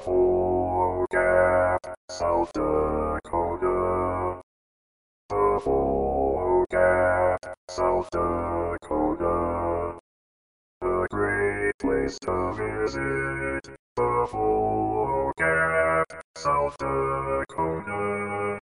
Buffalo Gap, South Dakota. Buffalo Gap, South Dakota. A great place to visit. Buffalo Gap, South Dakota.